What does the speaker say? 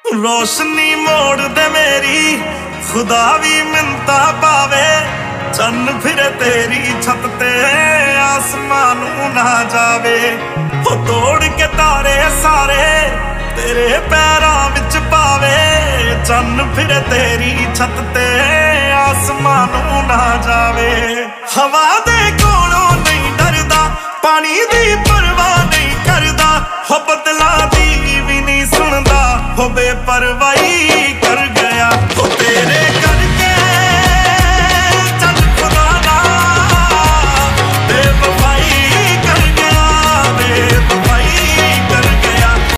रोशनी मोड़ दे मेरी खुदा भी मिन्नता पावे। चन्न फिरे तेरी छत ते आसमान ना जावे। हो तोड़ के तारे सारे तेरे पैरां विच पावे। चन्न फिरे तेरी छत ते आसमान ना जावे।